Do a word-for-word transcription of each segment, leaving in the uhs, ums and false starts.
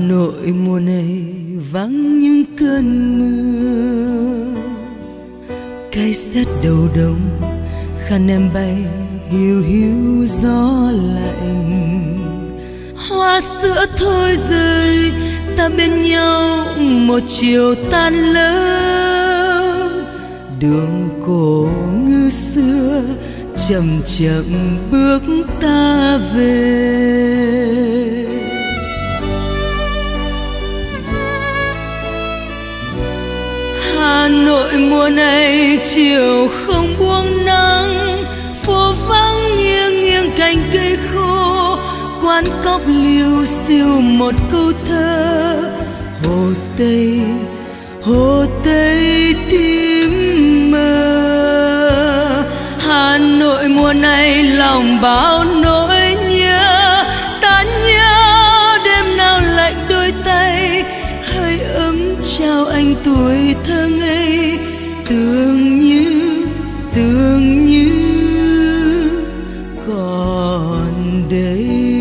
Nội mùa này vắng những cơn mưa, cay rét đầu đông, khăn em bay hiu hiu gió lạnh. Hoa sữa thôi rơi, ta bên nhau một chiều tan lỡ. Đường cổ ngư xưa chậm chậm bước ta về. Hà Nội mùa này chiều không buông nắng, phố vắng nghiêng nghiêng cành cây khô, quán cóc liêu xiêu một câu thơ. Hồ Tây, Hồ Tây tím mờ. Hà Nội mùa này lòng bao nỗi nhớ, ta nhớ đêm nào lạnh đôi tay, hơi ấm trao anh tuổi thơ ngây. Tưởng như, tưởng như còn đây.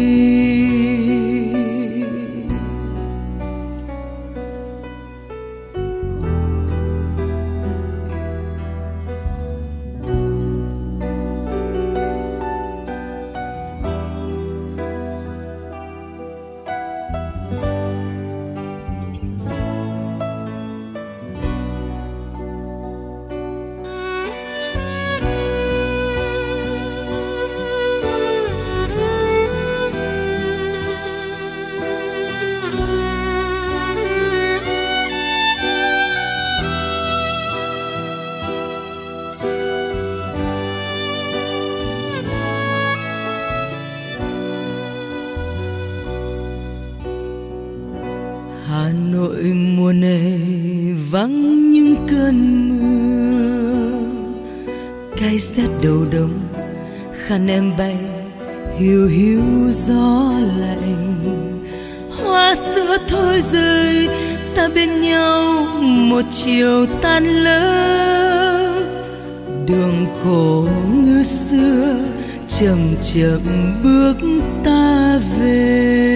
Hà Nội mùa này vắng những cơn mưa, cay rét đầu đông, khăn em bay hiu hiu gió lạnh. Hoa sữa thôi rơi, ta bên nhau một chiều tan lỡ. Đường cổ ngư xưa chậm chậm bước ta về.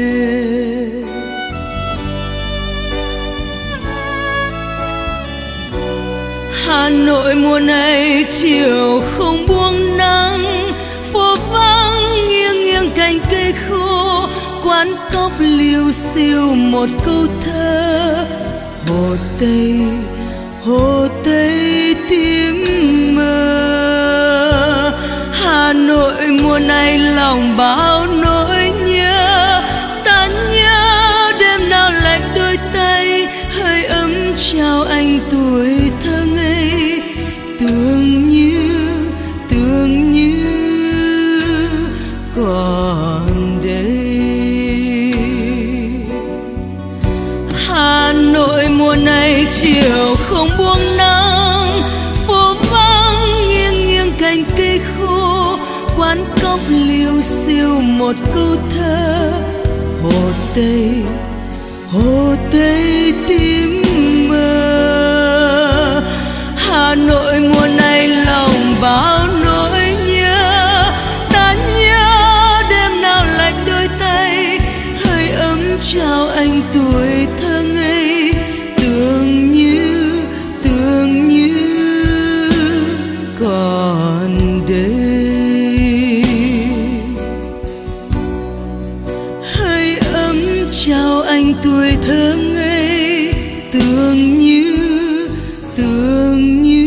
Hà Nội mùa này chiều không buông nắng, phố vắng nghiêng nghiêng cành cây khô, quán cóc liêu xiêu một câu thơ. Hồ Tây, Hồ Tây tím mờ. Hà Nội mùa này lòng bao nỗi nhớ, ta nhớ đêm nào lạnh đôi tay, hơi ấm trao anh tuổi thơ ngây. Tưởng như, tưởng như còn đây. Hà Nội mùa này chiều không buông nắng, phố vắng nghiêng nghiêng cành cây khô, quán cóc liêu xiêu một câu thơ. Hồ Tây, Hồ Tây tím mờ. Hà Nội mùa này lòng bao nỗi nhớ, ta nhớ đêm nào lạnh đôi tay, hơi ấm trao anh tuổi thơ ngây. Tưởng như, tưởng như còn đây, hơi ấm trao anh tuổi thơ ngây. Tưởng như, tưởng như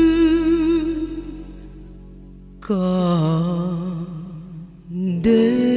còn đây.